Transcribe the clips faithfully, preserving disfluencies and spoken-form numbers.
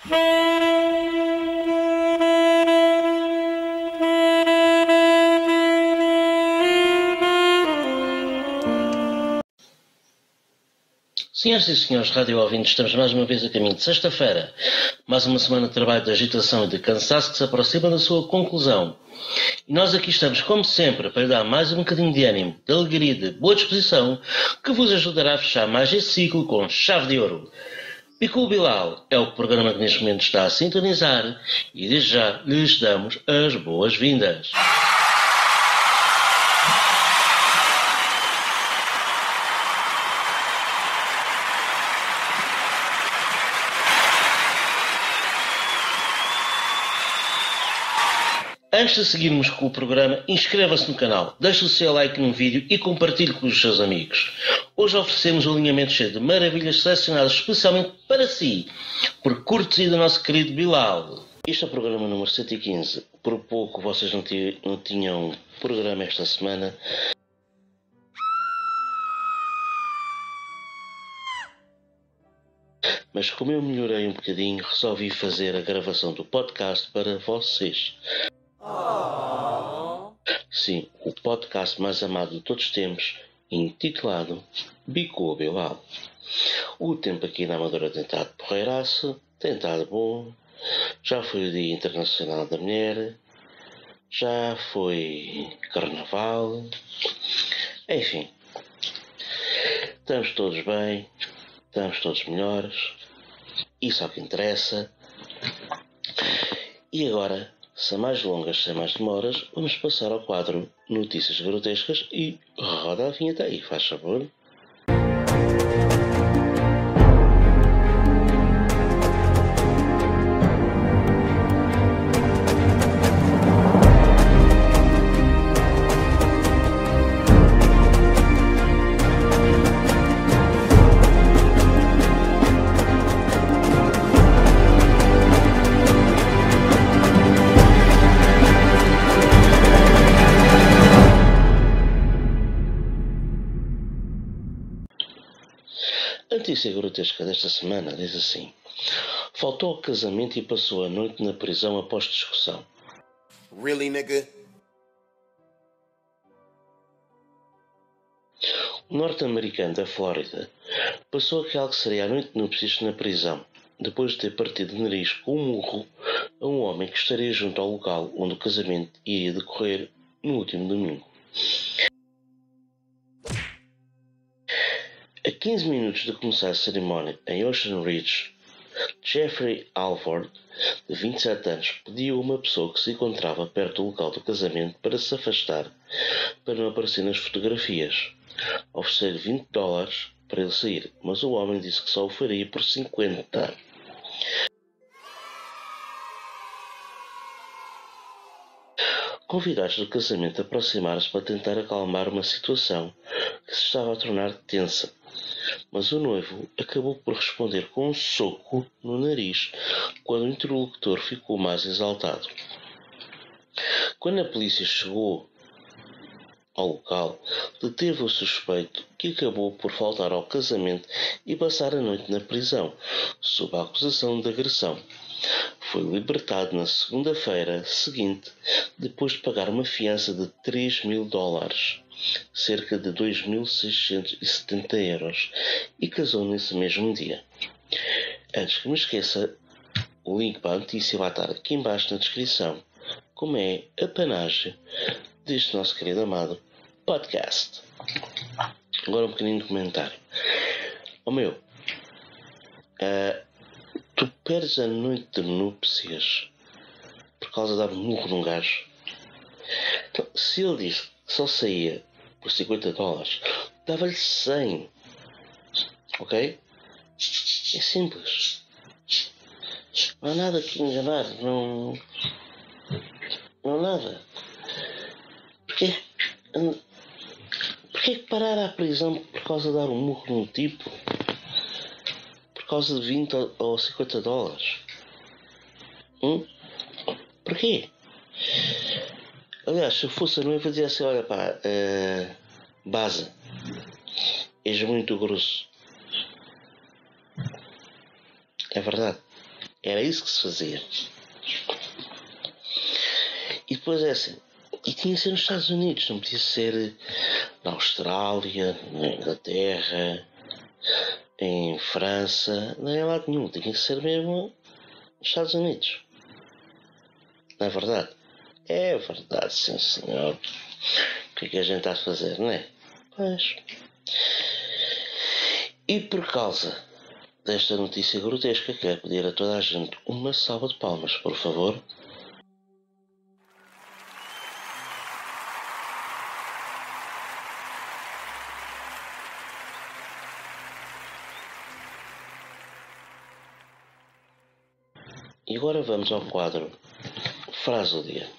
Senhoras e senhores rádio ouvintes, estamos mais uma vez a caminho de sexta-feira. Mais uma semana de trabalho, de agitação e de cansaço que se aproxima da sua conclusão. E nós aqui estamos, como sempre, para lhe dar mais um bocadinho de ânimo, de alegria e de boa disposição, que vos ajudará a fechar mais esse ciclo com chave de ouro. Bicul Bilal é o programa que neste momento está a sintonizar e desde já lhes damos as boas-vindas. Antes de seguirmos com o programa, inscreva-se no canal, deixe o seu like no vídeo e compartilhe com os seus amigos. Hoje oferecemos um alinhamento cheio de maravilhas selecionadas especialmente para si, por cortesia do nosso querido Bilal. Este é o programa número cento e quinze. Por pouco vocês não, não tinham programa esta semana. Mas como eu melhorei um bocadinho, resolvi fazer a gravação do podcast para vocês. Sim, o podcast mais amado de todos os tempos, intitulado Bicul Bilal. O tempo aqui na Amadora tem estado porreiraço, tem estado bom, já foi o Dia Internacional da Mulher, já foi Carnaval, enfim, estamos todos bem, estamos todos melhores, isso é o que interessa. E agora, sem mais longas, sem mais demoras, vamos passar ao quadro Notícias Grotescas e roda a vinheta aí, faz favor. A notícia grotesca desta semana diz assim: faltou ao casamento e passou a noite na prisão após discussão. Really, nigga? O norte-americano da Flórida passou aquela que seria a noite de núpcias na prisão, depois de ter partido o nariz com um murro a um homem que estaria junto ao local onde o casamento iria decorrer no último domingo. A quinze minutos de começar a cerimónia em Ocean Ridge, Jeffrey Alford, de vinte e sete anos, pediu a uma pessoa que se encontrava perto do local do casamento para se afastar, para não aparecer nas fotografias. Oferecer vinte dólares para ele sair, mas o homem disse que só o faria por cinquenta. Convidados do casamento aproximaram-se para tentar acalmar uma situação que se estava a tornar tensa, mas o noivo acabou por responder com um soco no nariz quando o interlocutor ficou mais exaltado. Quando a polícia chegou ao local, deteve o suspeito, que acabou por faltar ao casamento e passar a noite na prisão, sob a acusação de agressão. Foi libertado na segunda-feira seguinte, depois de pagar uma fiança de três mil dólares, cerca de dois mil seiscentos e setenta euros, e casou nesse mesmo dia. Antes que me esqueça, o link para a notícia vai estar aqui embaixo na descrição, como é a panagem deste nosso querido amado podcast. Agora um pequenino comentário. Ó oh, meu, uh, tu perdes a noite de núpcias por causa de dar um murro num gajo. Então, se ele disse que só saía por cinquenta dólares, dava-lhe cem. Ok? É simples. Não há nada que enganar. Não, não há nada. Porquê? Porquê que parar à prisão por causa de dar um murro num tipo? Por causa de vinte ou cinquenta dólares? Hum? Porquê? Aliás, se eu fosse a noiva, dizia assim: olha pá, uh, base, és muito grosso. É verdade. Era isso que se fazia. E depois é assim, e tinha que ser nos Estados Unidos, não podia ser na Austrália, na Inglaterra, em França, nem em lado nenhum, tinha que ser mesmo nos Estados Unidos. Não é verdade? É verdade, sim senhor. O que é que a gente está a fazer, não é? Pois. E por causa desta notícia grotesca, quero pedir a toda a gente uma salva de palmas, por favor. E agora vamos ao quadro Frase do Dia.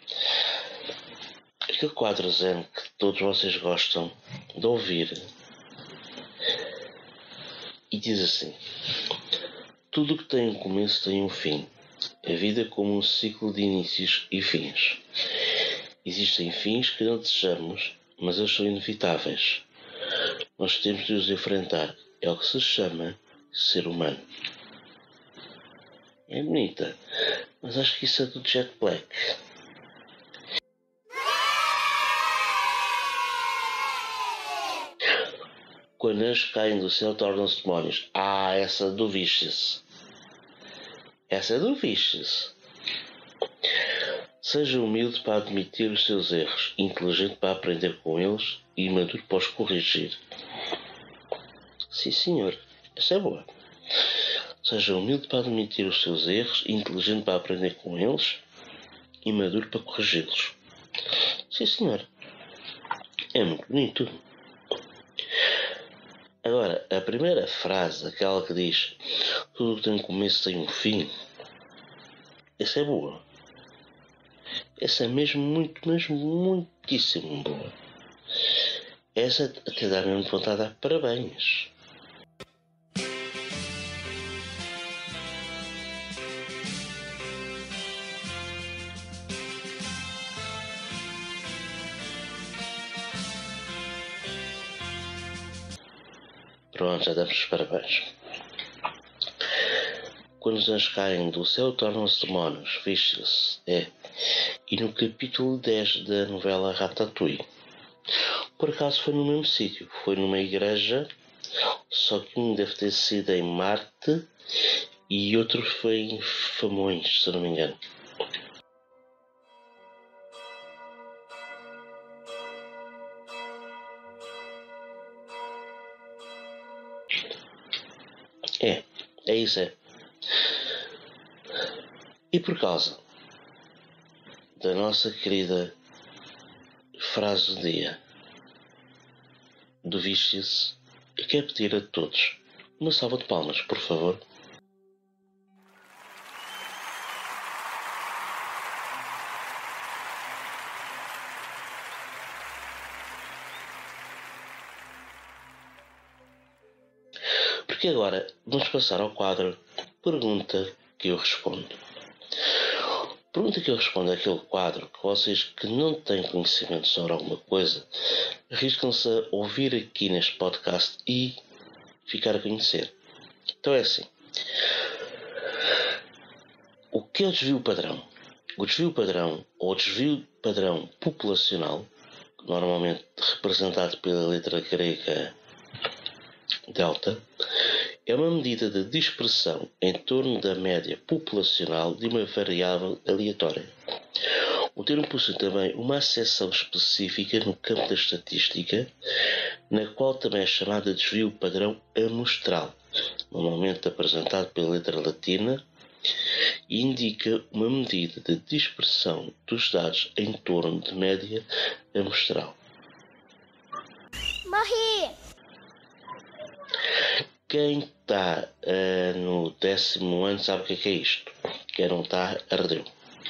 Aquele quadro zen que todos vocês gostam de ouvir. E diz assim: tudo o que tem um começo tem um fim. A vida é como um ciclo de inícios e fins. Existem fins que não desejamos, mas eles são inevitáveis. Nós temos de os enfrentar. É o que se chama ser humano. É bonita, mas acho que isso é do Jet Black. Quando anjos caem do céu, tornam-se demónios. Ah, essa do Vicious. Essa é do Vicious. Seja humilde para admitir os seus erros, inteligente para aprender com eles e maduro para os corrigir. Sim, senhor. Essa é boa. Seja humilde para admitir os seus erros, inteligente para aprender com eles e maduro para corrigi-los. Sim, senhor. É muito bonito. Agora, a primeira frase, aquela que diz tudo que tem um começo tem um fim, essa é boa. Essa é mesmo muito, mesmo muitíssimo boa. Essa até dá mesmo vontade de dar parabéns. Pronto, já damos os parabéns. Quando os anjos caem do céu, tornam-se demónios. Vixe-se, é. E no capítulo dez da novela Ratatouille. Por acaso foi no mesmo sítio. Foi numa igreja, só que um deve ter sido em Marte e outro foi em Famões, se não me engano. É, é isso, é. E por causa da nossa querida frase do dia do Vicious, eu quero pedir a todos uma salva de palmas, por favor. Porque agora vamos passar ao quadro Pergunta que eu respondo. Pergunta que eu respondo é aquele quadro que vocês que não têm conhecimento sobre alguma coisa arriscam-se a ouvir aqui neste podcast e ficar a conhecer. Então é assim. O que é o desvio padrão? O desvio padrão, ou desvio padrão populacional, normalmente representado pela letra grega delta, é uma medida de dispersão em torno da média populacional de uma variável aleatória. O termo possui também uma acessão específica no campo da estatística, na qual também é chamada de desvio padrão amostral, normalmente apresentado pela letra latina, e indica uma medida de dispersão dos dados em torno de média amostral. Morri! Quem está uh, no décimo ano sabe o que é, que é isto. Quem não está, ardeu.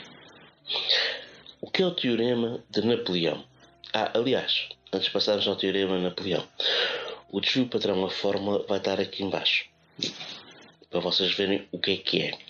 O que é o teorema de Napoleão? Ah, aliás, antes de passarmos ao teorema de Napoleão, o desvio padrão, a fórmula, vai estar aqui em baixo, para vocês verem o que é que é.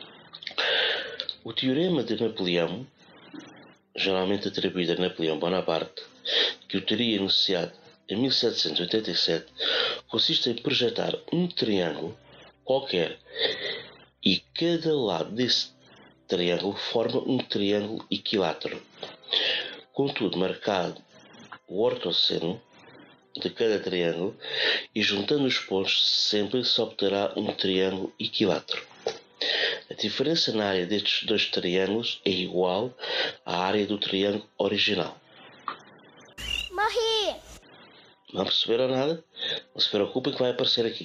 O teorema de Napoleão, geralmente atribuído a Napoleão Bonaparte, que o teria enunciado em mil setecentos e oitenta e sete, consiste em projetar um triângulo qualquer e cada lado desse triângulo forma um triângulo equilátero. Contudo, marcado o ortosseno de cada triângulo e juntando os pontos sempre se obterá um triângulo equilátero. A diferença na área destes dois triângulos é igual à área do triângulo original. Morri! Não perceberam nada? Não se preocupem que vai aparecer aqui.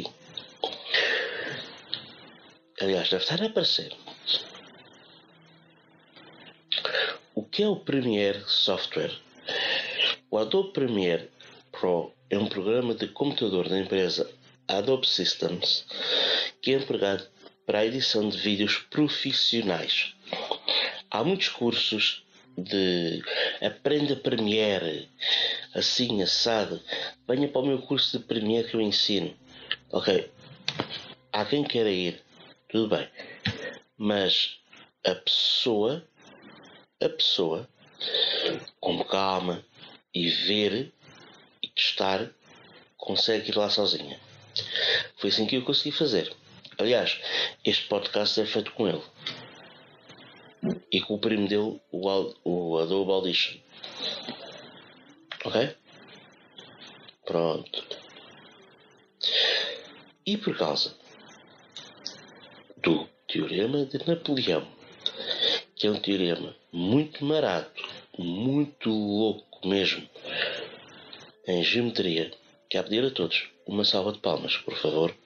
Aliás, deve estar a aparecer. O que é o Premiere Software? O Adobe Premiere Pro é um programa de computador da empresa Adobe Systems que é empregado para a edição de vídeos profissionais. Há muitos cursos de aprenda Premiere, assim, assado. Venha para o meu curso de Premiere que eu ensino. Ok, há quem queira ir, tudo bem. Mas a pessoa, a pessoa, com calma e ver e testar, consegue ir lá sozinha. Foi assim que eu consegui fazer. Aliás, este podcast é feito com ele. E com o primo dele, o, o Adobe Audition. Ok? Pronto. E por causa do Teorema de Napoleão, que é um teorema muito marato, muito louco mesmo, em geometria, quero pedir a todos uma salva de palmas, por favor.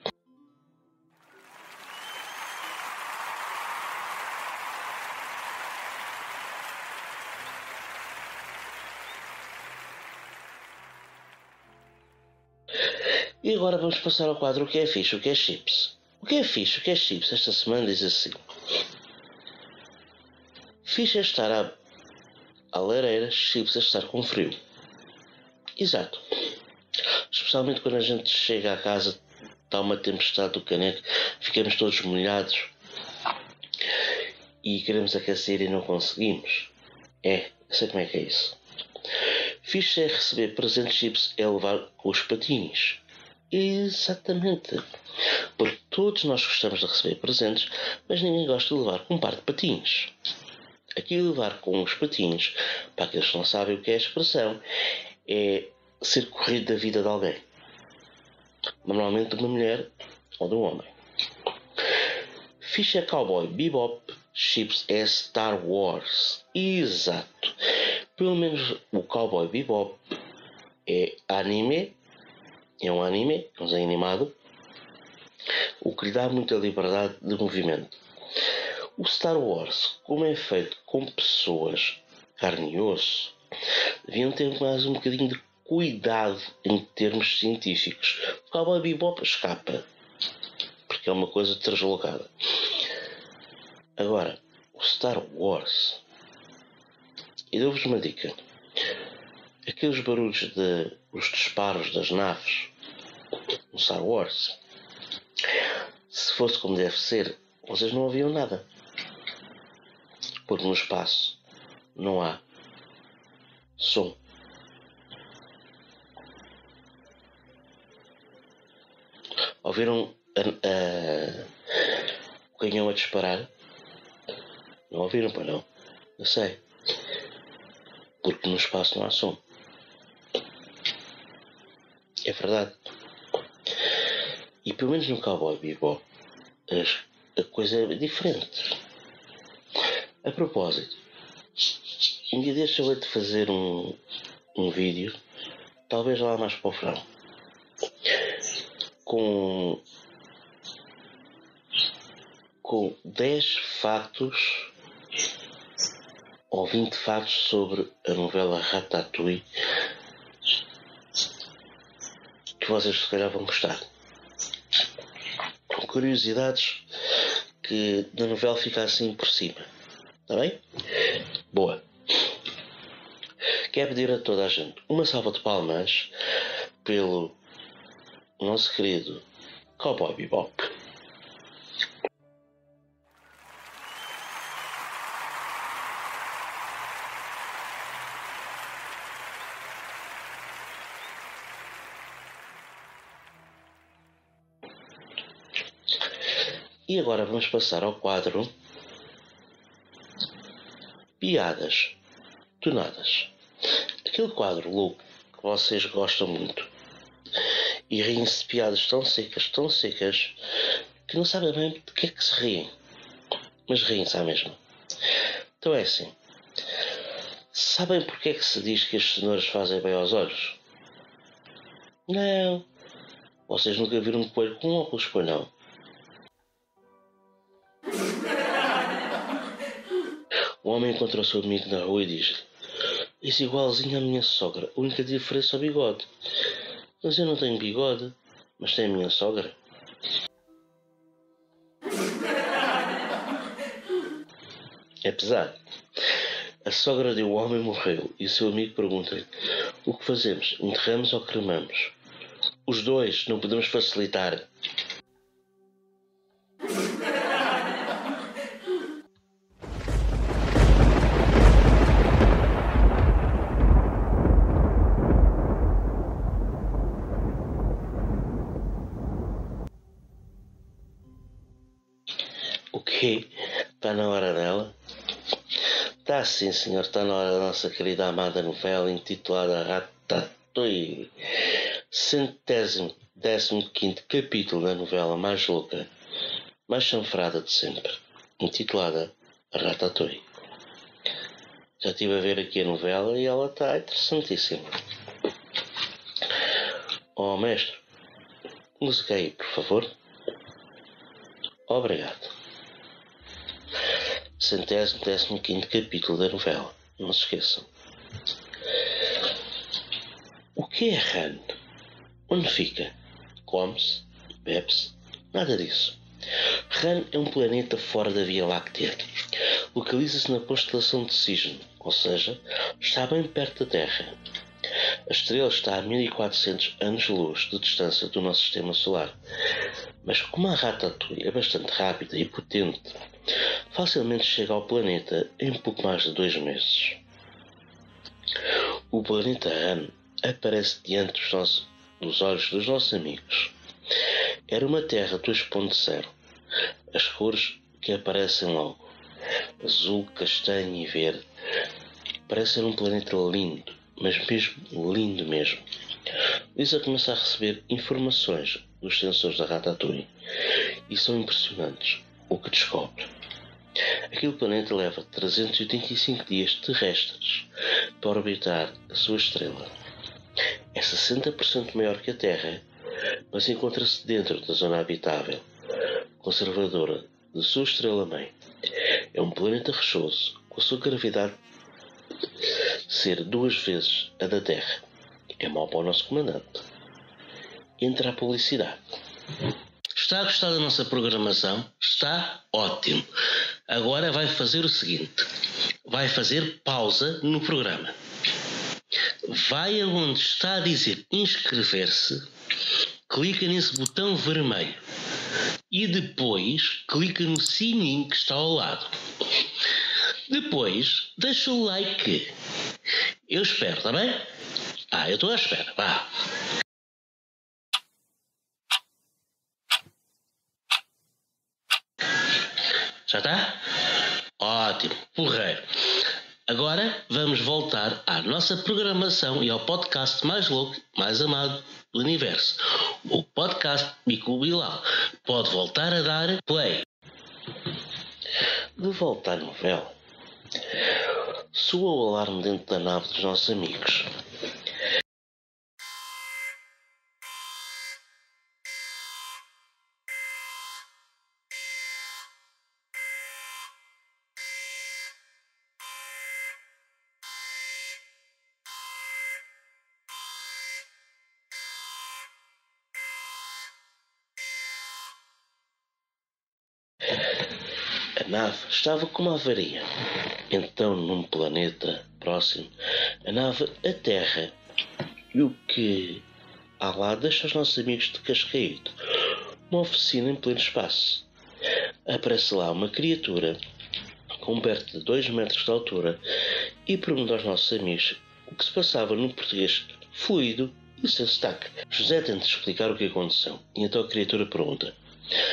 E agora vamos passar ao quadro o que é fixe, o que é chips. O que é fixe, o que é chips? Esta semana diz assim. Fixe é estar à, à lareira, chips é estar com frio. Exato. Especialmente quando a gente chega à casa, está uma tempestade do caneco, ficamos todos molhados e queremos aquecer e não conseguimos. É, sei como é que é isso. Fixe é receber presentes chips é levar os patins. Exatamente. Porque todos nós gostamos de receber presentes, mas ninguém gosta de levar um par de patins. Aqui levar com os patins, para aqueles que não sabem o que é a expressão, é ser corrido da vida de alguém. Normalmente de uma mulher ou de um homem. Fixe é Cowboy Bebop, chips é Star Wars. Exato. Pelo menos o Cowboy Bebop é anime. É um anime, é um desenho animado, o que lhe dá muita liberdade de movimento. O Star Wars, como é feito com pessoas, carne e osso, deviam ter mais um bocadinho de cuidado em termos científicos. O Cowboy Bebop escapa, porque é uma coisa deslocada. Agora, o Star Wars, e dou-vos uma dica. Aqueles barulhos de os disparos das naves no Star Wars, se fosse como deve ser, vocês não ouviam nada. Porque no espaço não há som. Ouviram a, a, o canhão a disparar? Não ouviram, pois não? Eu sei. Porque no espaço não há som. É verdade. E pelo menos no Cowboy Bebop a coisa é diferente. A propósito, um dia destes eu vou-te fazer um, um vídeo, talvez lá mais para o verão, com, com dez factos ou vinte factos sobre a novela Ratatouille que vocês se calhar vão gostar. Com curiosidades que da novela fica assim por cima. Está bem? Boa. Quero pedir a toda a gente uma salva de palmas pelo nosso querido Cowboy Bebop. E agora vamos passar ao quadro Piadas Tonadas. Aquele quadro louco que vocês gostam muito e riem-se de piadas tão secas, tão secas, que não sabem bem de que é que se riem, mas riem-se à mesma. Então é assim, sabem porque é que se diz que as cenouras fazem bem aos olhos? Não, vocês nunca viram um coelho com óculos, pois não? O homem encontra o seu amigo na rua e diz-lhe: és igualzinho à minha sogra, a única diferença é o bigode. Mas eu não tenho bigode, mas tenho a minha sogra. É pesado. A sogra de um homem morreu e o seu amigo pergunta-lhe: o que fazemos? Enterramos ou cremamos? Os dois, não podemos facilitar. O quê? Está na hora dela? Está sim, senhor. Está na hora da nossa querida amada novela intitulada Ratatouille. Centésimo, décimo quinto capítulo da novela mais louca, mais chanfrada de sempre, intitulada Ratatouille. Já estive a ver aqui a novela e ela está interessantíssima. Oh, mestre, música aí, por favor. Obrigado. Centésimo, décimo quinto capítulo da novela. Não se esqueçam. O que é Rann? Onde fica? Come-se? Bebe-se? Nada disso. Rann é um planeta fora da Via Láctea. Localiza-se na constelação de Cisne, ou seja, está bem perto da Terra. A estrela está a mil e quatrocentos anos-luz de distância do nosso sistema solar. Mas como a Ratatouille é bastante rápida e potente, facilmente chega ao planeta em pouco mais de dois meses. O planeta Rann aparece diante dos, nossos, dos olhos dos nossos amigos. Era uma Terra dois ponto zero. As cores que aparecem logo: azul, castanho e verde. Parece ser um planeta lindo, mas mesmo lindo mesmo. Lisa começa a receber informações dos sensores da Ratatouille e são impressionantes o que descobre. Aquele planeta leva trezentos e oitenta e cinco dias terrestres para orbitar a sua estrela. É sessenta por cento maior que a Terra, mas encontra-se dentro da zona habitável, conservadora de sua estrela-mãe. É um planeta rochoso, com a sua gravidade ser duas vezes a da Terra. É mau para o nosso comandante. Entra a publicidade. Está a gostar da nossa programação? Está ótimo. Agora vai fazer o seguinte. Vai fazer pausa no programa. Vai aonde está a dizer inscrever-se, clica nesse botão vermelho e depois clica no sininho que está ao lado. Depois deixa o like. Eu espero, está bem? Ah, eu estou à espera, vá. Já está? Ótimo, porreiro. Agora vamos voltar à nossa programação e ao podcast mais louco, mais amado do universo. O podcast Bico Bilal. Pode voltar a dar play. De volta à novela. Soa o alarme dentro da nave dos nossos amigos. A nave estava com uma avaria. Então, num planeta próximo, a nave aterra. E o que há lá deixa os nossos amigos de cascaído. Uma oficina em pleno espaço. Aparece lá uma criatura com perto de dois metros de altura e pergunta aos nossos amigos o que se passava num português fluido e sem sotaque. José tenta explicar o que aconteceu e então a criatura pergunta: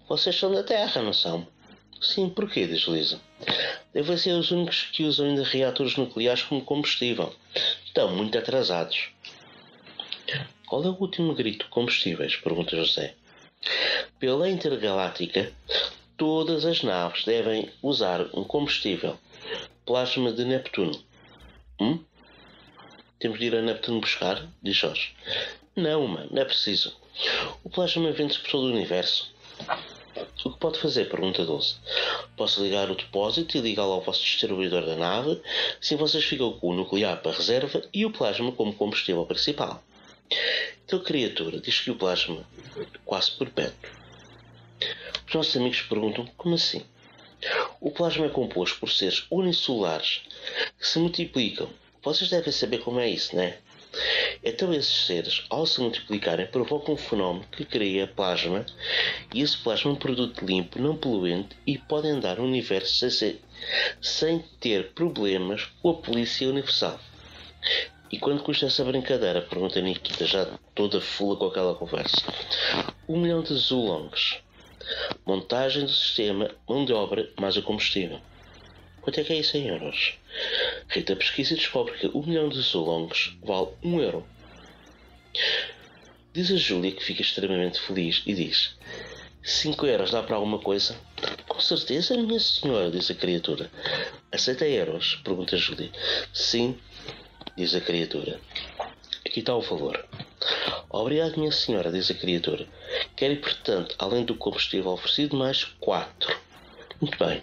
Vocês são da Terra, não são? Sim, porquê? Diz Lisa. Devem ser os únicos que usam ainda reatores nucleares como combustível. Estão muito atrasados. Qual é o último grito de combustíveis? Pergunta José. Pela lei intergaláctica, todas as naves devem usar um combustível. Plasma de Neptuno. Hum? Temos de ir a Neptuno buscar? Diz Jorge. Não, mano, não é preciso. O plasma vende-se por todo o universo. O que pode fazer? Pergunta Doce. Posso ligar o depósito e ligá-lo ao vosso distribuidor da nave, assim vocês ficam com o nuclear para reserva e o plasma como combustível principal. Então a criatura diz que o plasma é quase perpétuo. Os nossos amigos perguntam como assim? O plasma é composto por seres unicelulares que se multiplicam. Vocês devem saber como é isso, não é? Então esses seres, ao se multiplicarem, provocam um fenómeno que cria plasma, e esse plasma é um produto limpo, não poluente, e pode andar no universo sem, ser, sem ter problemas com a polícia universal. E quanto custa essa brincadeira? Pergunta a Nikita, já toda fula com aquela conversa. Um milhão de zulongs. Montagem do sistema, mão de obra, mais o combustível. Quanto é que é isso em euros? Rita pesquisa e descobre que um milhão de zulongs vale um euro. Diz a Júlia que fica extremamente feliz e diz: cinco euros dá para alguma coisa? Com certeza, minha senhora, diz a criatura. Aceita euros? Pergunta a Júlia. Sim, diz a criatura. Aqui está o valor. Obrigado, minha senhora, diz a criatura. Quero, portanto, além do combustível oferecido, mais quatro. Muito bem.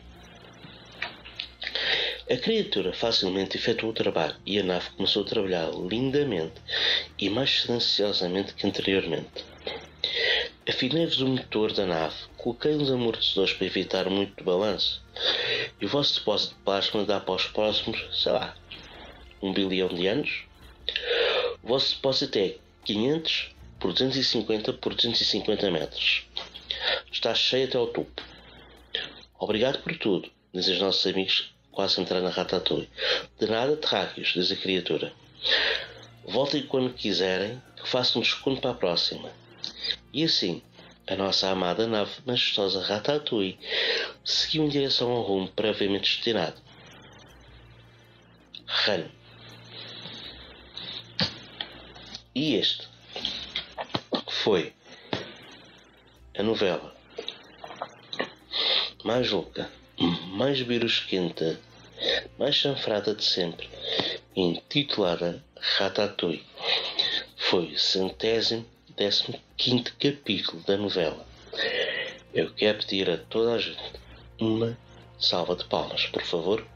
A criatura facilmente efetuou o trabalho e a nave começou a trabalhar lindamente e mais silenciosamente que anteriormente. Afinei-vos o motor da nave, coloquei uns amortecedores para evitar muito balanço e o vosso depósito de plasma dá para os próximos, sei lá, um bilhão de anos. O vosso depósito é quinhentos por duzentos e cinquenta por duzentos e cinquenta metros. Está cheio até ao topo. Obrigado por tudo, dizem os nossos amigos, quase a entrar na Ratatouille. De nada, terráqueos, diz a criatura. Voltem quando quiserem, que façam um desconto para a próxima. E assim, a nossa amada nave majestosa Ratatouille seguiu em direção ao rumo previamente destinado. Ran. E este foi a novela mais louca, mais birusquenta, mais chanfrada de sempre, intitulada Ratatouille. Foi o centésimo décimo quinto capítulo da novela. Eu quero pedir a toda a gente uma salva de palmas, por favor.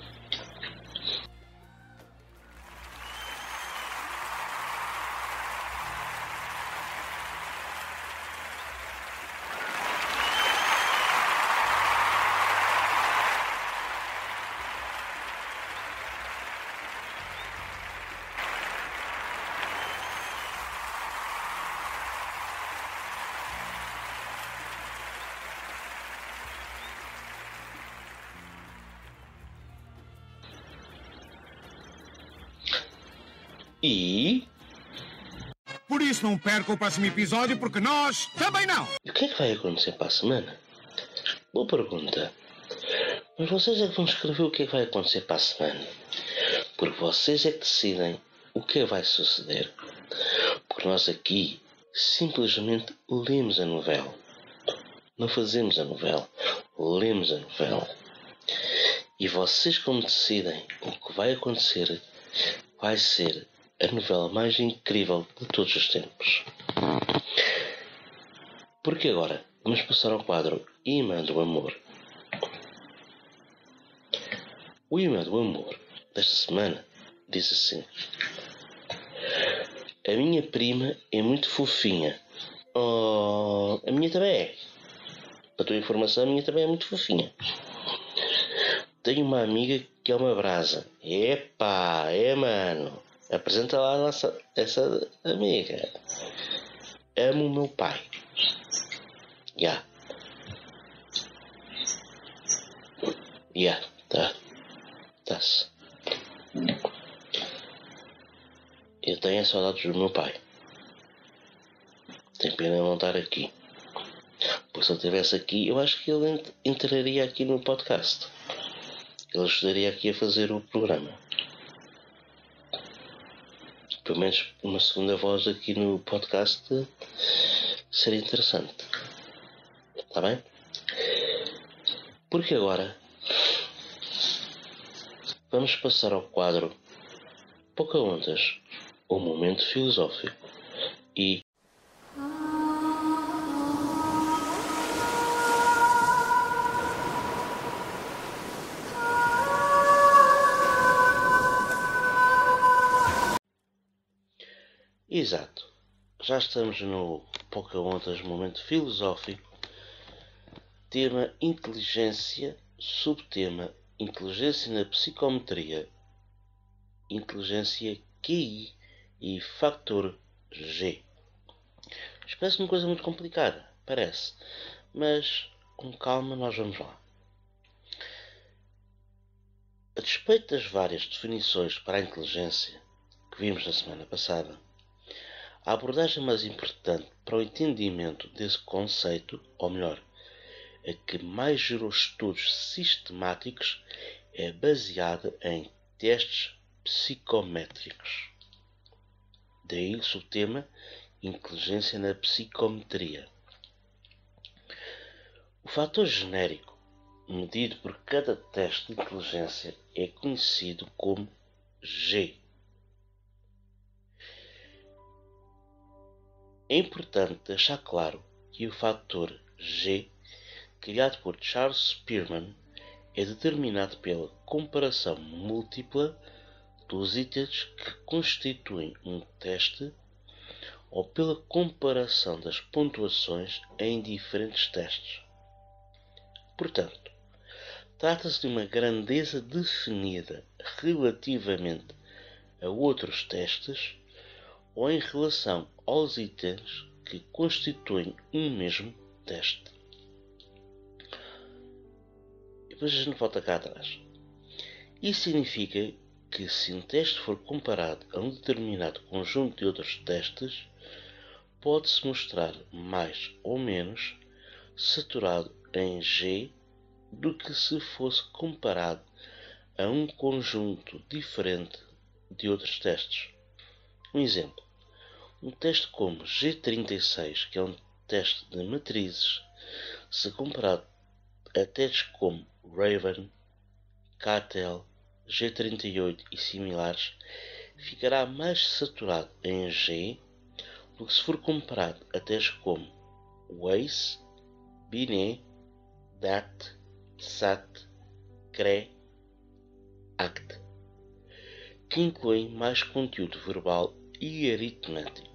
E... Por isso não perca o próximo episódio, porque nós também não! E o que é que vai acontecer para a semana? Boa pergunta. Mas vocês é que vão escrever o que é que vai acontecer para a semana. Porque vocês é que decidem o que vai suceder. Porque nós aqui simplesmente lemos a novela. Não fazemos a novela. Lemos a novela. E vocês, como decidem o que vai acontecer, vai ser a novela mais incrível de todos os tempos. Porque agora vamos passar ao quadro Imã do Amor. O Imã do Amor desta semana diz assim: a minha prima é muito fofinha. Oh, a minha também é. Para a tua informação, a minha também é muito fofinha. Tenho uma amiga que é uma brasa. Epá, é mano. Apresenta lá a nossa, essa amiga. Amo o meu pai. Já. Yeah. Já, yeah, tá. Tá-se. Eu tenho saudades do meu pai. Tenho pena de não estar aqui. Porque se ele estivesse aqui, eu acho que ele entraria aqui no podcast. Ele ajudaria aqui a fazer o programa. Pelo menos uma segunda voz aqui no podcast seria interessante. Está bem? Porque agora vamos passar ao quadro Pocahontas, o momento filosófico. E exato, já estamos no Pocahontas, momento filosófico, tema inteligência, subtema inteligência na psicometria, inteligência Q I e fator G. Isto parece uma coisa muito complicada, parece, mas com calma nós vamos lá. A despeito das várias definições para a inteligência que vimos na semana passada, a abordagem mais importante para o entendimento desse conceito, ou melhor, a que mais gerou estudos sistemáticos, é baseada em testes psicométricos. Daí o subtema inteligência na psicometria. O fator genérico medido por cada teste de inteligência é conhecido como G. É importante deixar claro que o fator G, criado por Charles Spearman, é determinado pela comparação múltipla dos itens que constituem um teste ou pela comparação das pontuações em diferentes testes. Portanto, trata-se de uma grandeza definida relativamente a outros testes ou em relação aos itens que constituem um mesmo teste. E depois a gente volta cá atrás. Isso significa que se um teste for comparado a um determinado conjunto de outros testes, pode-se mostrar mais ou menos saturado em G do que se fosse comparado a um conjunto diferente de outros testes. Um exemplo, um teste como G trinta e seis, que é um teste de matrizes, se comparado a testes como Raven, Cattell, G trinta e oito e similares, ficará mais saturado em G do que se for comparado a testes como Weiss, Binet, D A T, S A T, C R E, A C T, que incluem mais conteúdo verbal e aritmético.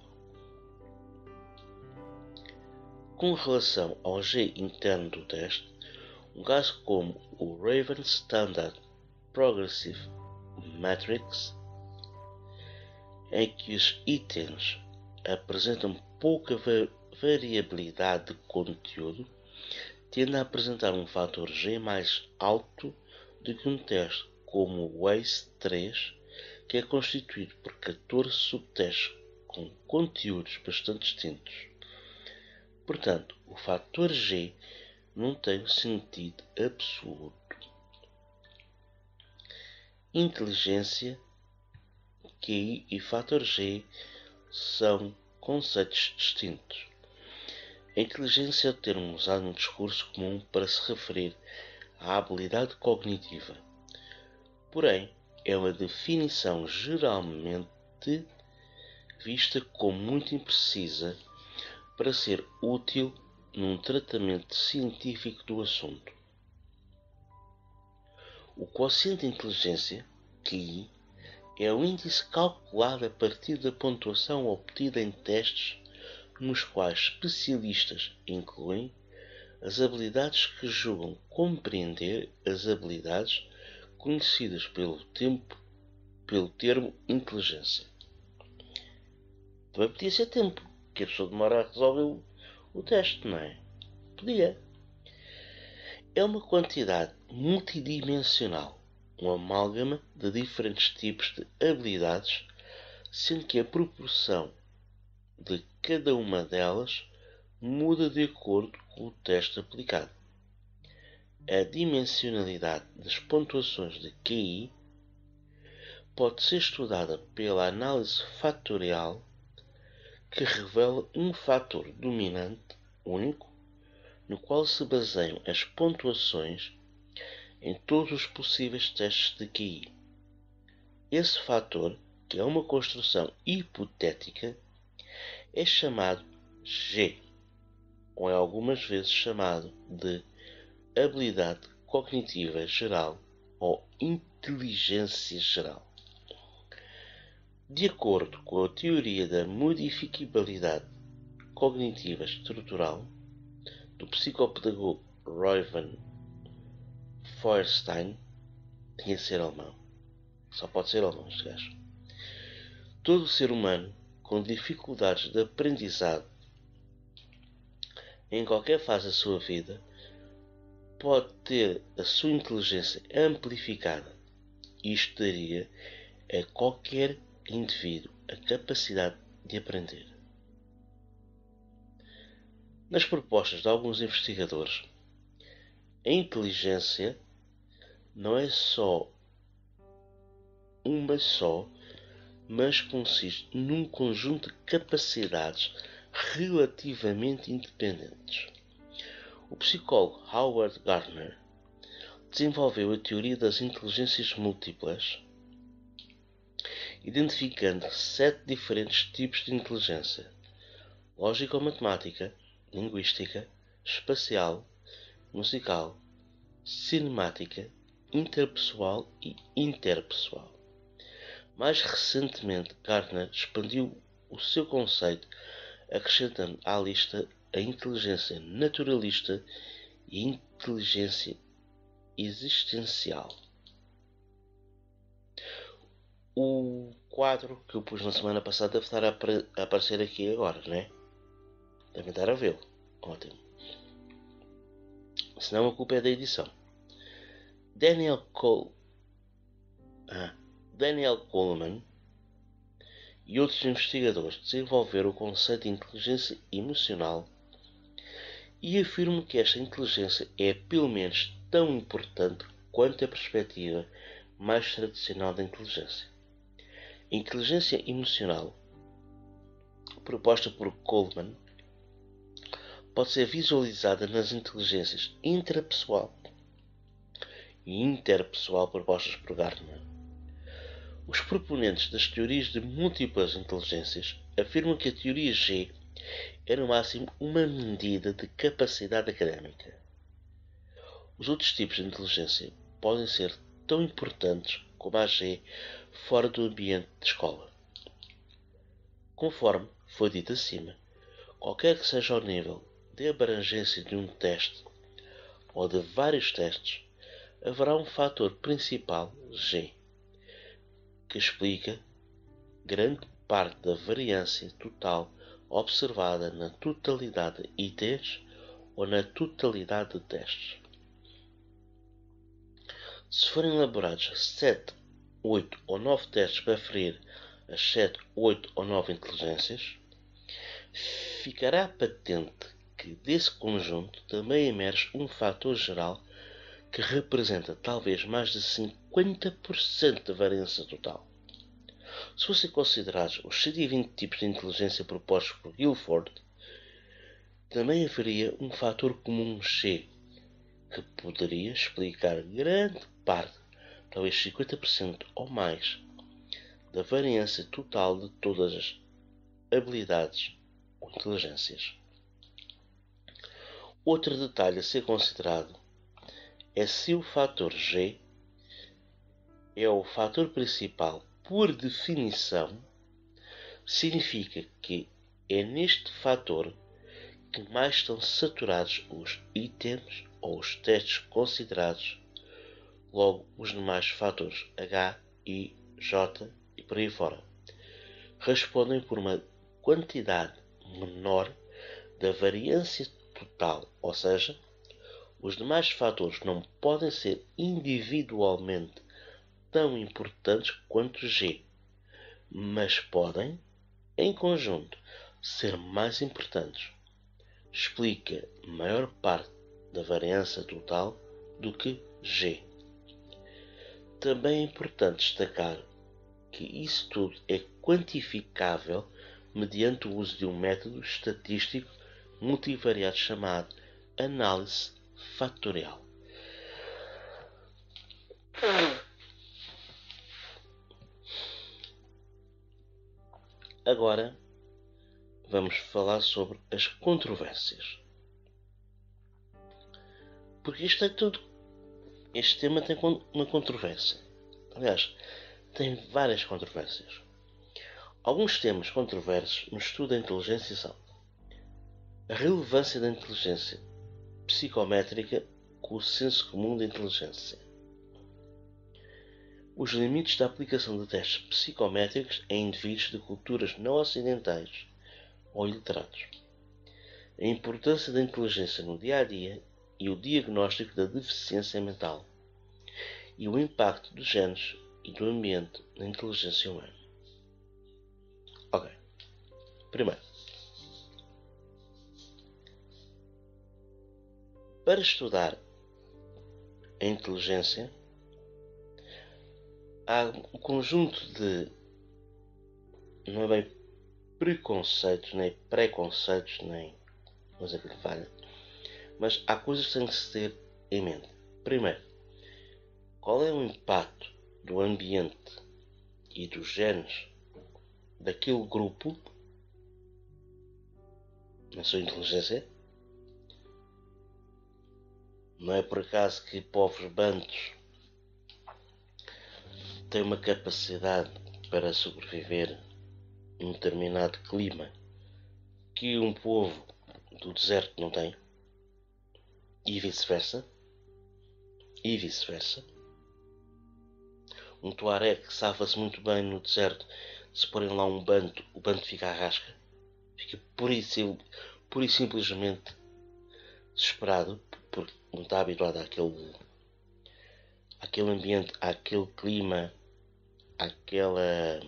Com relação ao G interno do teste, um caso como o Raven Standard Progressive Matrix, em que os itens apresentam pouca va- variabilidade de conteúdo, tende a apresentar um fator G mais alto do que um teste como o Weiss três, que é constituído por catorze subtestes com conteúdos bastante distintos. Portanto, o fator G não tem um sentido absoluto. Inteligência, Q I e fator G são conceitos distintos. A inteligência é o termo usado no discurso comum para se referir à habilidade cognitiva. Porém, é uma definição geralmente vista como muito imprecisa para ser útil num tratamento científico do assunto. O quociente de inteligência, Q I, é o índice calculado a partir da pontuação obtida em testes nos quais especialistas incluem as habilidades que julgam compreender as habilidades conhecidas pelo, tempo, pelo termo inteligência. Também podia ser tempo, que a pessoa demora a resolver o, o teste, não é? Podia. É uma quantidade multidimensional, um amálgama de diferentes tipos de habilidades, sendo que a proporção de cada uma delas muda de acordo com o teste aplicado. A dimensionalidade das pontuações de Q I pode ser estudada pela análise fatorial, que revela um fator dominante único no qual se baseiam as pontuações em todos os possíveis testes de Q I. Esse fator, que é uma construção hipotética, é chamado G, ou é algumas vezes chamado de habilidade cognitiva geral ou inteligência geral. De acordo com a teoria da modificabilidade cognitiva estrutural do psicopedagogo Reuven Feuerstein, tinha de ser alemão, só pode ser alemão este gajo, todo ser humano com dificuldades de aprendizado em qualquer fase da sua vida pode ter a sua inteligência amplificada. Isto daria a qualquer indivíduo a capacidade de aprender. Nas propostas de alguns investigadores, a inteligência não é só uma só, mas consiste num conjunto de capacidades relativamente independentes. O psicólogo Howard Gardner desenvolveu a teoria das inteligências múltiplas, identificando sete diferentes tipos de inteligência: lógico-matemática, linguística, espacial, musical, cinemática, interpessoal e interpessoal. Mais recentemente, Gardner expandiu o seu conceito, acrescentando à lista a inteligência naturalista e a inteligência existencial. O quadro que eu pus na semana passada deve estar a aparecer aqui agora, né? Devem estar a vê-lo. Ótimo. Senão a culpa é da edição. Daniel Cole... Ah, Daniel Goleman e outros investigadores desenvolveram o conceito de inteligência emocional e afirmam que esta inteligência é pelo menos tão importante quanto a perspectiva mais tradicional da inteligência. A inteligência emocional, proposta por Goleman, pode ser visualizada nas inteligências intrapessoal e interpessoal propostas por Gardner. Os proponentes das teorias de múltiplas inteligências afirmam que a teoria G é no máximo uma medida de capacidade académica. Os outros tipos de inteligência podem ser tão importantes como a G fora do ambiente de escola. Conforme foi dito acima, qualquer que seja o nível de abrangência de um teste ou de vários testes, haverá um fator principal G, que explica grande parte da variância total observada na totalidade de itens ou na totalidade de testes. Se forem elaborados sete, oito ou nove testes para ferir as sete, oito ou nove inteligências, ficará patente que desse conjunto também emerge um fator geral que representa talvez mais de cinquenta por cento da variância total. Se fossem considerados os cento e vinte tipos de inteligência propostos por Guilford, também haveria um fator comum G, que poderia explicar grande parte, talvez cinquenta por cento ou mais, da variância total de todas as habilidades ou inteligências. Outro detalhe a ser considerado é se o fator G é o fator principal. Por definição, significa que é neste fator que mais estão saturados os itens ou os testes considerados, logo os demais fatores H, I, J e por aí fora respondem por uma quantidade menor da variância total, ou seja, os demais fatores não podem ser individualmente tão importantes quanto G, mas podem, em conjunto, ser mais importantes. explica maior parte da variância total do que G. Também é importante destacar que isso tudo é quantificável mediante o uso de um método estatístico multivariado chamado análise fatorial. Agora vamos falar sobre as controvérsias. Porque isto é tudo. Este tema tem uma controvérsia. Aliás, tem várias controvérsias. Alguns temas controversos no estudo da inteligência são a relevância da inteligência psicométrica com o senso comum da inteligência, os limites da aplicação de testes psicométricos em indivíduos de culturas não ocidentais ou iliterados, a importância da inteligência no dia-a-dia e o diagnóstico da deficiência mental, e o impacto dos genes e do ambiente na inteligência humana. Ok. Primeiro, para estudar a inteligência, há um conjunto de, não é bem preconceitos, nem preconceitos, nem coisa que lhe falha, mas há coisas que têm que se ter em mente. Primeiro, qual é o impacto do ambiente e dos genes daquele grupo na sua inteligência? Não é por acaso que povos bantos têm uma capacidade para sobreviver em um determinado clima que um povo do deserto não tem? E vice-versa? E vice-versa? Um tuareg que safa-se muito bem no deserto, se porem lá um banto, o banto fica à rasca. Fica pura e, pura e simplesmente desesperado, porque não está habituado àquele, àquele ambiente, àquele clima, àquela...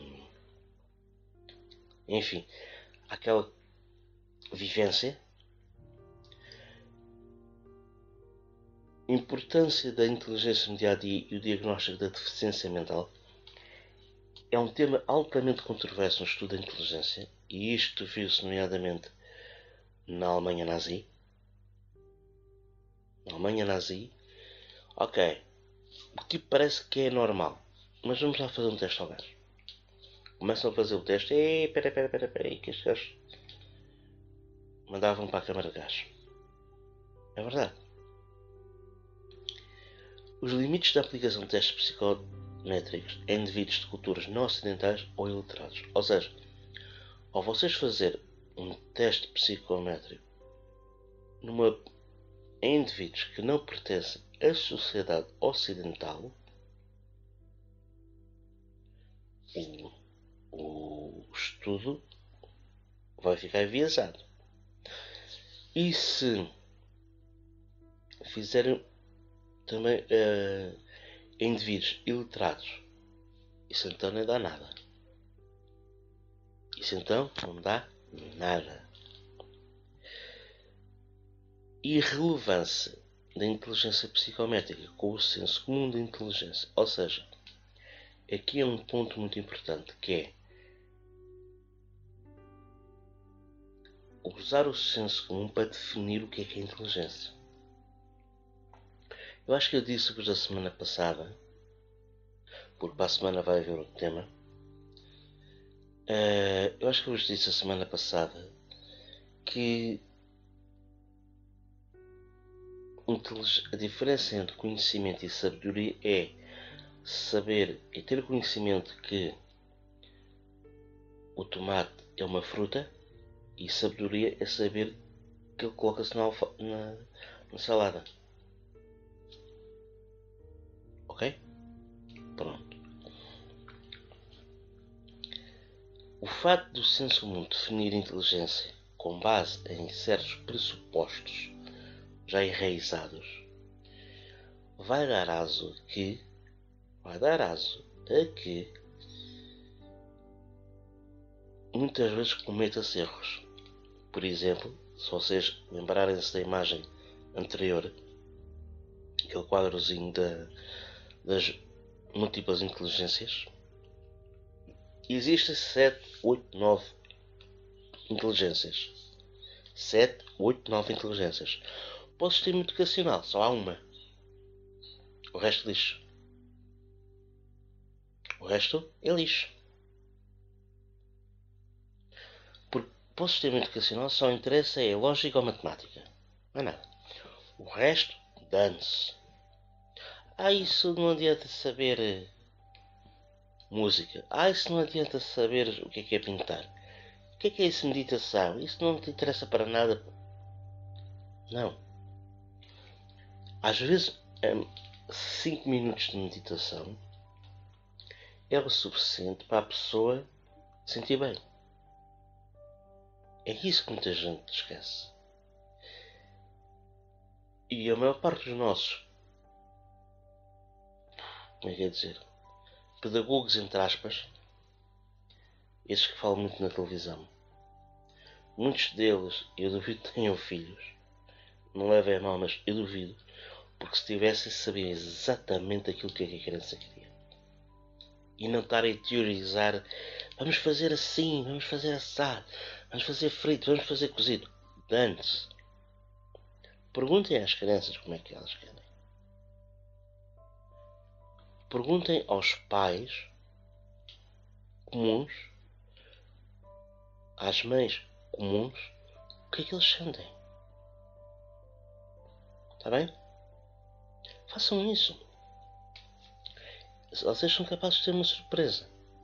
enfim, àquela vivência. A importância da inteligência no dia-a-dia e o diagnóstico da deficiência mental é um tema altamente controverso no estudo da inteligência, e isto viu-se nomeadamente na Alemanha nazi. Na Alemanha nazi, ok, o tipo parece que é normal, mas vamos lá fazer um teste ao gajo. Começam a fazer o teste, ei, pera, pera, pera, pera, que estes gajos mandavam para a câmara de gás. É verdade. Os limites da aplicação de testes psicométricos em indivíduos de culturas não ocidentais ou iliterados. Ou seja, ao vocês fazer um teste psicométrico numa, em indivíduos que não pertencem à sociedade ocidental, o, o estudo vai ficar enviesado. E se fizerem também uh, indivíduos iliterados, isso então não dá nada. Isso então não dá nada. E a relevância da inteligência psicométrica com o senso comum da inteligência. Ou seja, aqui é um ponto muito importante, que é usar o senso comum para definir o que é que é inteligência. Eu acho que eu disse-vos a semana passada, porque para a semana vai haver outro tema. Uh, eu acho que eu vos disse a semana passada que a diferença entre conhecimento e sabedoria é saber e ter conhecimento que o tomate é uma fruta, e sabedoria é saber que ele coloca-se na, na, na salada. Ok? Pronto. O fato do senso comum definir inteligência com base em certos pressupostos já enraizados vai dar aso a que vai dar aso a que muitas vezes cometa-se erros. Por exemplo, se vocês lembrarem-se da imagem anterior, aquele quadrozinho da, das múltiplas inteligências, existem sete, oito, nove inteligências. sete, oito, nove inteligências. Para o sistema educacional só há uma. O resto é lixo. O resto é lixo. Porque para o sistema educacional só interessa é lógica ou matemática. Não é nada. O resto, dane-se. Ah, isso não adianta saber música. Ah, isso não adianta saber o que é que é pintar. O que é que é isso, meditação? Isso não te interessa para nada. Não. Às vezes, cinco minutos de meditação é o suficiente para a pessoa se sentir bem. É isso que muita gente esquece. E a maior parte dos nossos, como é que é dizer, pedagogos, entre aspas, esses que falam muito na televisão, muitos deles, eu duvido que tenham filhos, não levem a mal, mas eu duvido, porque se tivessem, sabiam exatamente aquilo que a criança queria. E não estarem a teorizar, vamos fazer assim, vamos fazer assado, vamos fazer frito, vamos fazer cozido. Dane-se. Perguntem às crianças como é que elas querem. Perguntem aos pais comuns, às mães comuns, o que é que eles sentem. Está bem? Façam isso. Vocês são capazes de ter uma surpresa.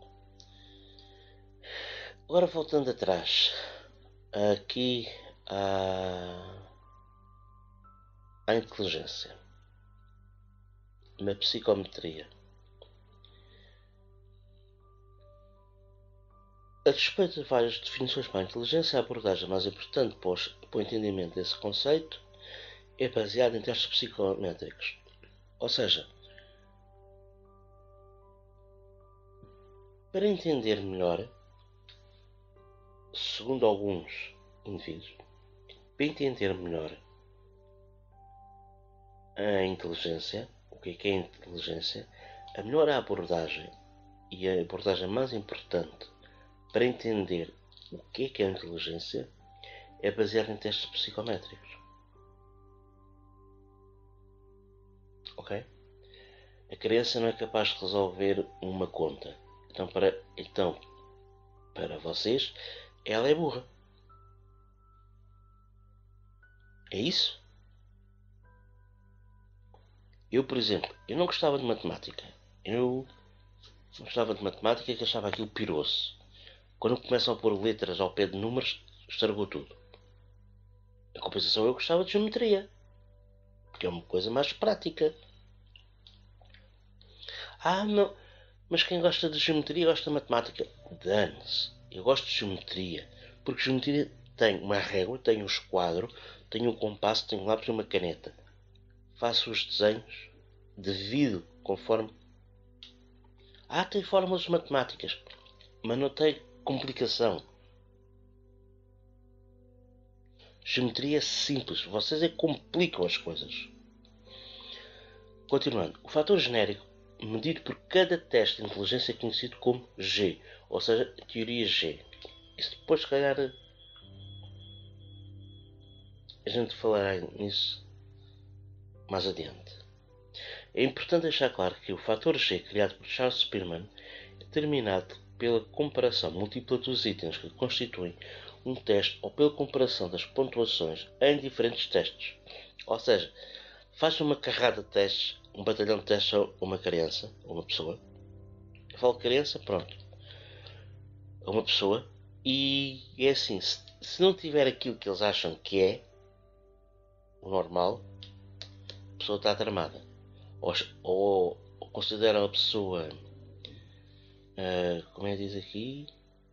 Agora voltando atrás, aqui à, à inteligência, na psicometria. A despeito de várias definições para a inteligência, a abordagem mais importante para, os, para o entendimento desse conceito é baseada em testes psicométricos. Ou seja, para entender melhor, segundo alguns indivíduos, para entender melhor a inteligência, o que é que é a inteligência, a melhor abordagem e a abordagem mais importante para entender o que é que é a inteligência é baseada em testes psicométricos. Ok? A criança não é capaz de resolver uma conta. Então para, então, para vocês, ela é burra. É isso? Eu, por exemplo, eu não gostava de matemática. Eu não gostava de matemática e achava aquilo piroso. Quando começam a pôr letras ao pé de números, estragou tudo. Em compensação, eu gostava de geometria. Porque é uma coisa mais prática. Ah, não. Mas quem gosta de geometria gosta de matemática. Dane-se. Eu gosto de geometria. Porque geometria tem uma régua, tem um esquadro, tem um compasso, tem um lápis e uma caneta. Faço os desenhos, divido conforme... Ah, tem fórmulas matemáticas. Mas não tem complicação. Geometria é simples. Vocês é que complicam as coisas. Continuando. O fator genérico, medido por cada teste de inteligência, é conhecido como G. Ou seja, a teoria G. Isso depois, se calhar, a gente falará nisso mais adiante. É importante deixar claro que o fator G, criado por Charles Spearman, é determinado pela comparação múltipla dos itens que constituem um teste ou pela comparação das pontuações em diferentes testes. Ou seja, faz uma carrada de testes, um batalhão de testes a uma criança, a uma pessoa. Eu falo criança, pronto. A uma pessoa. E é assim, se, se não tiver aquilo que eles acham que é o normal, a pessoa está tramada. Ou, ou, ou consideram a pessoa, uh, como é que diz aqui,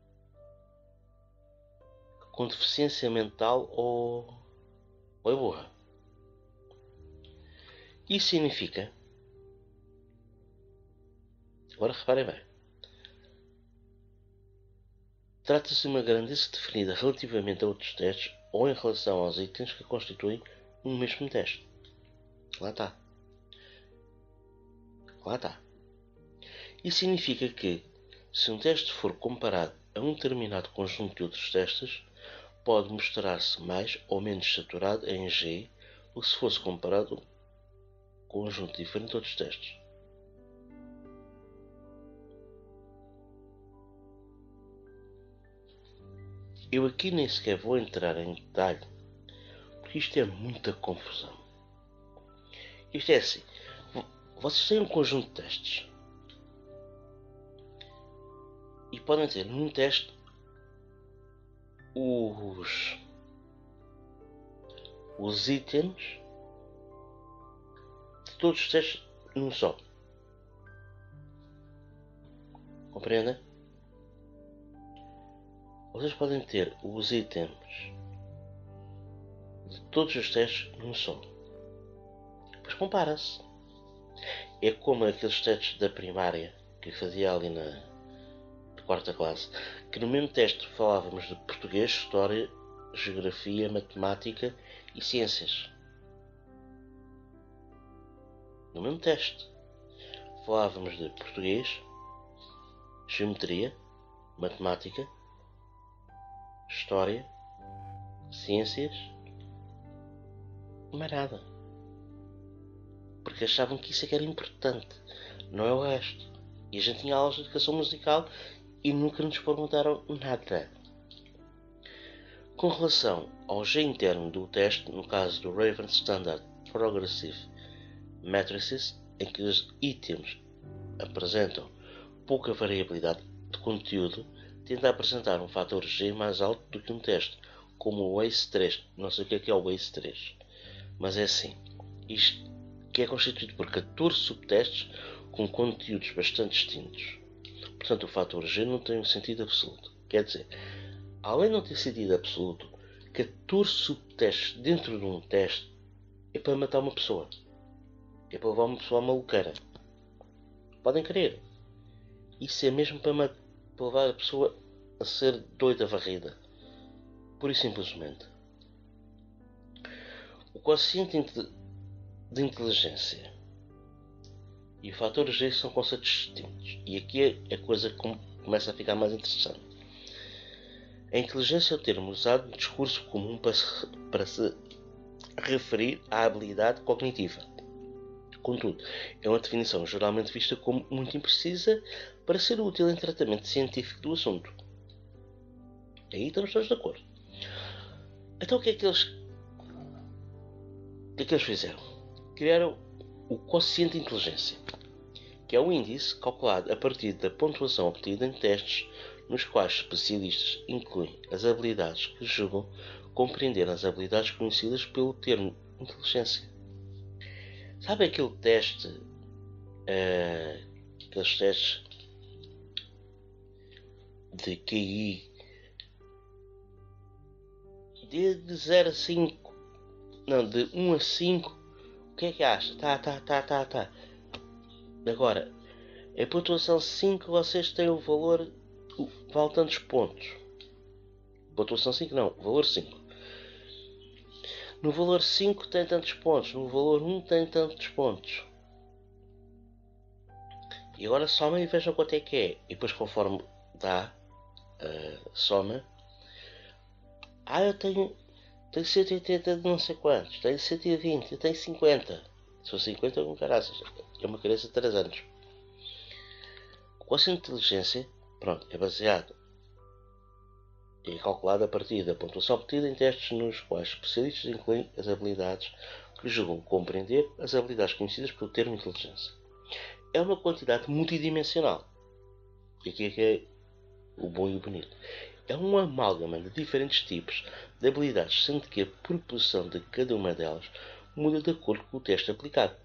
com deficiência mental ou, ou é burra. Isso significa, agora reparem bem, Trata-se de uma grandeza definida relativamente a outros testes ou em relação aos itens que constituem um mesmo teste. Lá está. Lá está. Isso significa que, se um teste for comparado a um determinado conjunto de outros testes, pode mostrar-se mais ou menos saturado em G do que se fosse comparado a um conjunto diferente de outros testes. Eu aqui nem sequer vou entrar em detalhe, porque isto é muita confusão. Isto é assim, vocês têm um conjunto de testes e podem ter num teste os, os itens de todos os testes num só. Compreendem? Vocês podem ter os itens de todos os testes num só. Depois compara-se. É como aqueles testes da primária que eu fazia ali na quarta classe, que no mesmo teste falávamos de português, história, geografia, matemática e ciências. No mesmo teste falávamos de português, geometria, matemática, história, ciências e mais nada. Porque achavam que isso é que era importante, não é o resto. E a gente tinha aulas de educação musical e nunca nos perguntaram nada. Com relação ao G interno do teste, no caso do Raven Standard Progressive Matrices, em que os itens apresentam pouca variabilidade de conteúdo, tende a apresentar um fator G mais alto do que um teste, como o A C E três. Não sei o que é, que é o A C E três, mas é assim. Isto que é constituído por catorze subtestes com conteúdos bastante distintos. Portanto, o fator G não tem um sentido absoluto. Quer dizer, além de não ter sentido absoluto, catorze subtestes dentro de um teste é para matar uma pessoa. É para levar uma pessoa à maluqueira. Podem crer. Isso é mesmo para, para levar a pessoa a ser doida varrida. Pura e simplesmente. O quociente de inteligência e o fator G são conceitos distintos. E aqui é a coisa que começa a ficar mais interessante. A inteligência é o termo usado no discurso comum para se, para se referir à habilidade cognitiva. Contudo, é uma definição geralmente vista como muito imprecisa para ser útil em tratamento científico do assunto. Aí estamos todos de acordo. Então o que é que eles, o que é que eles fizeram? Criaram o quociente de inteligência, que é um índice calculado a partir da pontuação obtida em testes nos quais especialistas incluem as habilidades que julgam compreender as habilidades conhecidas pelo termo inteligência. Sabe aquele teste, uh, aqueles testes de Q I de zero a cinco, não, de um a cinco, o que é que acha? Tá, tá, tá, tá, tá. Agora, a pontuação cinco vocês têm o valor, vale tantos pontos. Pontuação cinco não, valor cinco. No valor cinco tem tantos pontos, no valor um tem tantos pontos. E agora soma e vejam quanto é que é. E depois conforme dá, uh, soma. Ah, eu tenho, tenho cento e oitenta de não sei quantos, tenho cento e vinte, eu tenho cinquenta. Se for cinquenta é um caraças, é uma criança de três anos. O quociente de inteligência, pronto, é baseado é calculado a partir da pontuação obtida em testes nos quais especialistas incluem as habilidades que julgam compreender as habilidades conhecidas pelo termo inteligência. É uma quantidade multidimensional. E aqui é que é o bom e o bonito. É um amálgama de diferentes tipos de habilidades, sendo que a proporção de cada uma delas muda de acordo com o teste aplicado.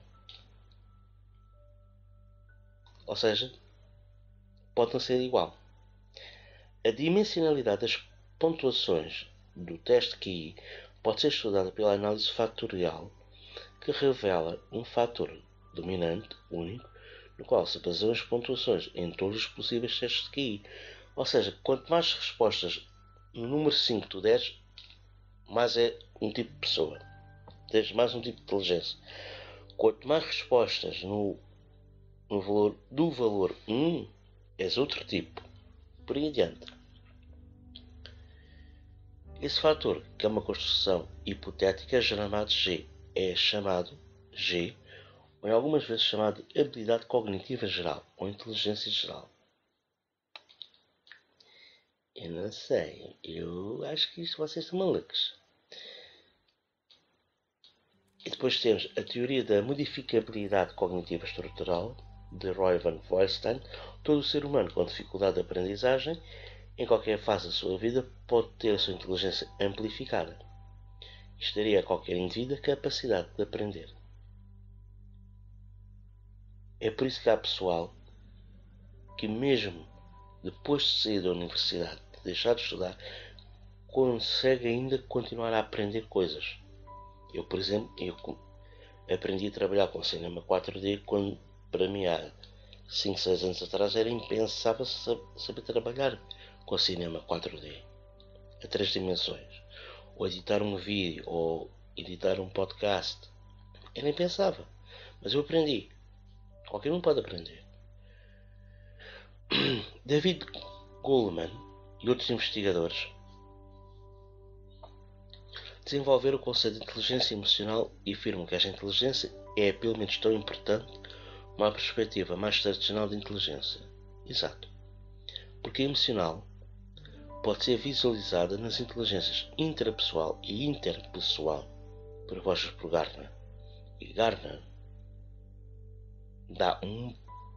Ou seja, pode não ser igual. A dimensionalidade das pontuações do teste Q I pode ser estudada pela análise fatorial, que revela um fator dominante único no qual se baseiam as pontuações em todos os possíveis testes de Q I. Ou seja, quanto mais respostas no número cinco tu deres, mais é um tipo de pessoa. Tens mais um tipo de inteligência. Quanto mais respostas no, no valor do valor um, és outro tipo. Por aí adiante. Esse fator, que é uma construção hipotética, chamado G, é chamado G, ou em algumas vezes chamado habilidade cognitiva geral, ou inteligência geral. Eu não sei, eu acho que isto vocês estão malucos. E depois temos a teoria da modificabilidade cognitiva estrutural, de Roy Van Vogelstein. Todo o ser humano com dificuldade de aprendizagem, em qualquer fase da sua vida, pode ter a sua inteligência amplificada. Isto daria a qualquer indivíduo a capacidade de aprender. É por isso que há pessoal que, mesmo depois de sair da universidade, de deixar de estudar, consegue ainda continuar a aprender coisas. Eu, por exemplo, eu aprendi a trabalhar com cinema quatro D quando, para mim, há cinco, seis anos atrás, era impensável saber trabalhar com cinema quatro D a três dimensões, ou editar um vídeo, ou editar um podcast. Era impensável, mas eu aprendi. Qualquer um pode aprender. David Goleman e outros investigadores desenvolveram o conceito de inteligência emocional e afirmam que esta inteligência é pelo menos tão importante como a perspectiva mais tradicional de inteligência. Exato. Porque a emocional pode ser visualizada nas inteligências intrapessoal e interpessoal, propostas por Gardner. E Gardner dá um,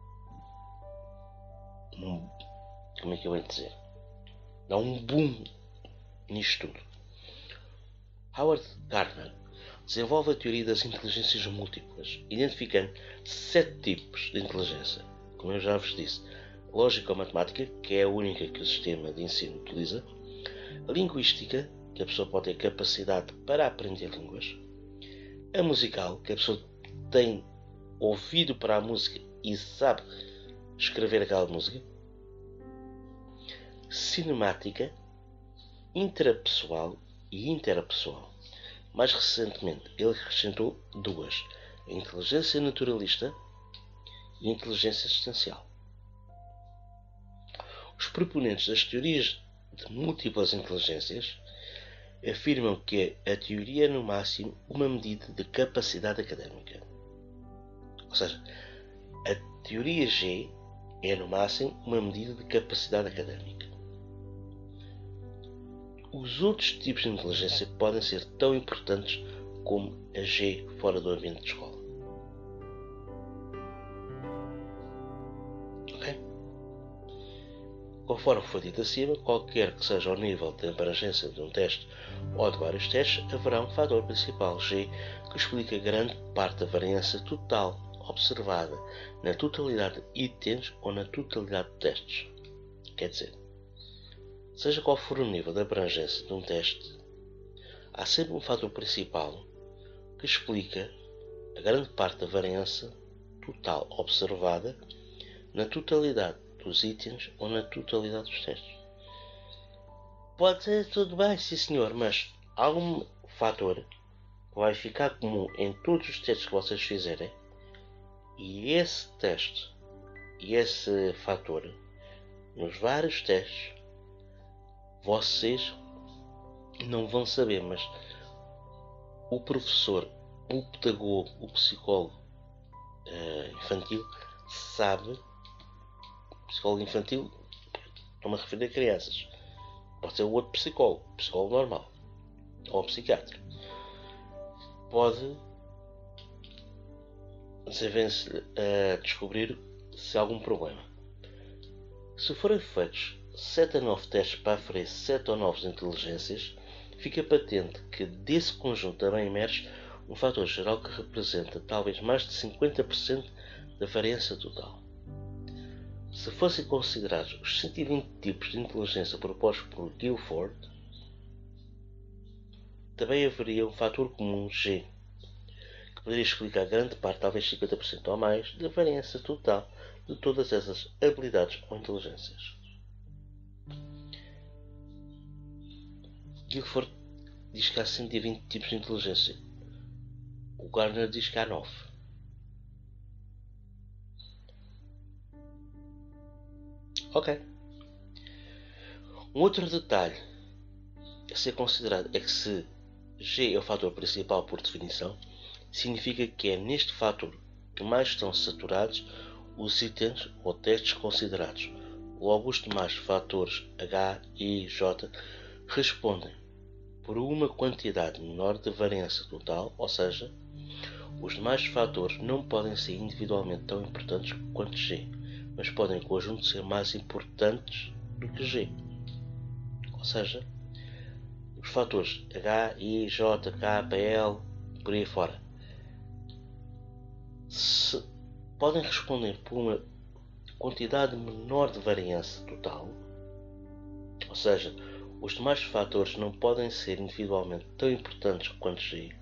um como é que eu vou dizer? Dá um boom nisto tudo. Howard Gardner desenvolve a teoria das inteligências múltiplas, identificando sete tipos de inteligência. Como eu já vos disse, a lógica ou matemática, que é a única que o sistema de ensino utiliza, a linguística, que a pessoa pode ter capacidade para aprender línguas, a musical, que a pessoa tem ouvido para a música e sabe escrever aquela música, cinemática, intrapessoal e interpessoal. Mais recentemente, ele acrescentou duas: a inteligência naturalista e a inteligência existencial. Os proponentes das teorias de múltiplas inteligências afirmam que a teoria é, no máximo, uma medida de capacidade académica. Ou seja, a teoria G é, no máximo, uma medida de capacidade académica. Os outros tipos de inteligência podem ser tão importantes como a G fora do ambiente de escola. Ok? Conforme foi dito acima, qualquer que seja o nível de abrangência de um teste ou de vários testes, haverá um fator principal, G, que explica grande parte da variância total observada na totalidade de itens ou na totalidade de testes. Quer dizer, seja qual for o nível de abrangência de um teste, há sempre um fator principal que explica a grande parte da variância total observada na totalidade dos itens ou na totalidade dos testes. Pode ser tudo bem, sim senhor, mas há um fator que vai ficar comum em todos os testes que vocês fizerem, e esse teste e esse fator, nos vários testes, vocês não vão saber, mas o professor, o pedagogo, o psicólogo uh, infantil sabe. Psicólogo infantil, estou-me a referir a crianças. Pode ser o outro psicólogo, psicólogo normal, ou psiquiatra. Pode a descobrir se há algum problema. Se forem feitos sete a nove testes para aferir sete ou nove inteligências, fica patente que desse conjunto também emerge um fator geral que representa talvez mais de cinquenta por cento da variância total. Se fossem considerados os cento e vinte tipos de inteligência propostos por Guilford, também haveria um fator comum G, que poderia explicar grande parte, talvez cinquenta por cento ou mais, da variância total de todas essas habilidades ou inteligências. Guilford diz que há cento e vinte tipos de inteligência. O Gardner diz que há nove. Ok. Um outro detalhe a ser considerado é que se G é o fator principal por definição, significa que é neste fator que mais estão saturados os itens ou testes considerados. Logo, os demais fatores H, I, J respondem por uma quantidade menor de variância total, ou seja, os demais fatores não podem ser individualmente tão importantes quanto G, mas podem em conjunto ser mais importantes do que G. Ou seja, os fatores H, I, J, K, P, L, por aí fora, se podem responder por uma quantidade menor de variância total, ou seja, os demais fatores não podem ser individualmente tão importantes quanto G,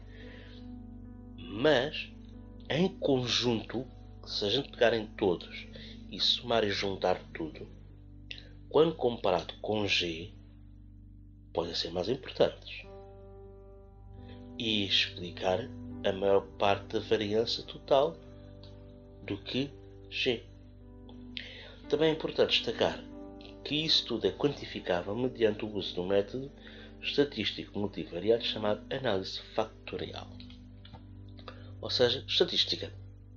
mas em conjunto, se a gente pegar em todos e somar e juntar tudo, quando comparado com G, podem ser mais importantes e explicar a maior parte da variância total do que G. Também é importante destacar que isso tudo é quantificável mediante o uso de um método estatístico multivariado chamado análise factorial, ou seja, estatística.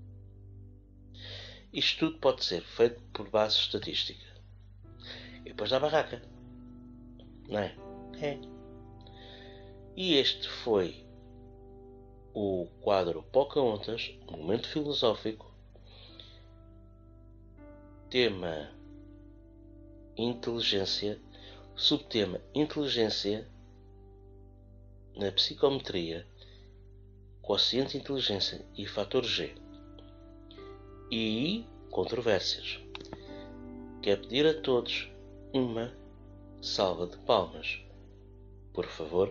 Isto tudo pode ser feito por base estatística. E depois da barraca, não é? É. E este foi o quadro Pocahontas, momento filosófico, tema inteligência, subtema inteligência na psicometria, quociente de inteligência e fator G. E controvérsias. Quero pedir a todos uma salva de palmas, por favor.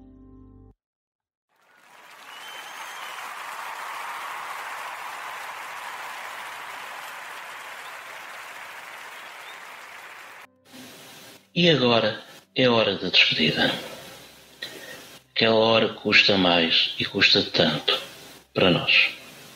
E agora é hora da despedida. Aquela hora custa mais e custa tanto para nós.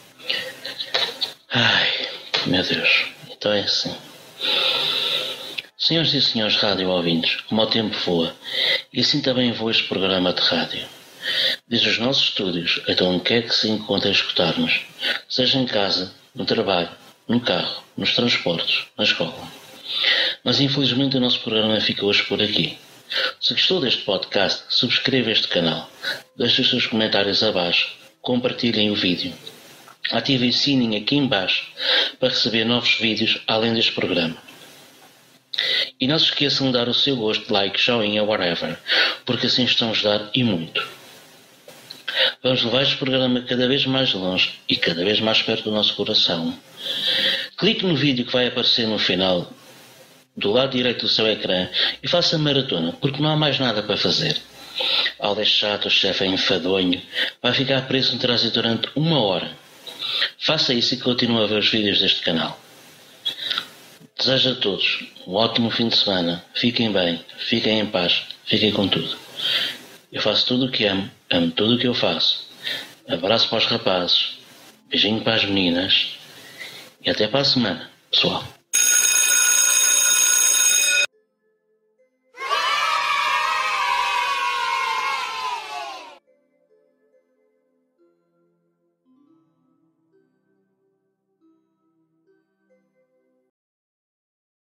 Ai, meu Deus, então é assim. Senhoras e senhores rádio ouvintes, como o tempo voa, e assim também voa este programa de rádio. Desde os nossos estúdios até onde quer que se encontre a escutar-nos, seja em casa, no trabalho, no carro, nos transportes, na escola. Mas infelizmente o nosso programa fica hoje por aqui. Se gostou deste podcast, subscreva este canal, deixe os seus comentários abaixo, compartilhem o vídeo. Ativem o sininho aqui em baixo para receber novos vídeos além deste programa. E não se esqueçam de dar o seu gosto, like, joinha, whatever, porque assim estão a ajudar e muito. Vamos levar este programa cada vez mais longe e cada vez mais perto do nosso coração. Clique no vídeo que vai aparecer no final, do lado direito do seu ecrã, e faça maratona, porque não há mais nada para fazer. Ao deixar o chefe é enfadonho, vai ficar preso no trânsito durante uma hora. Faça isso e continue a ver os vídeos deste canal. Desejo a todos um ótimo fim de semana. Fiquem bem, fiquem em paz, fiquem com tudo. Eu faço tudo o que amo, amo tudo o que eu faço. Abraço para os rapazes, beijinho para as meninas e até para a semana, pessoal.